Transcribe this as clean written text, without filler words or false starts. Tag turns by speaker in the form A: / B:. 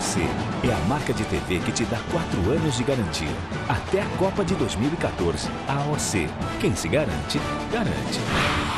A: AOC é a marca de TV que te dá 4 anos de garantia. Até a Copa de 2014. AOC. Quem se garante, garante.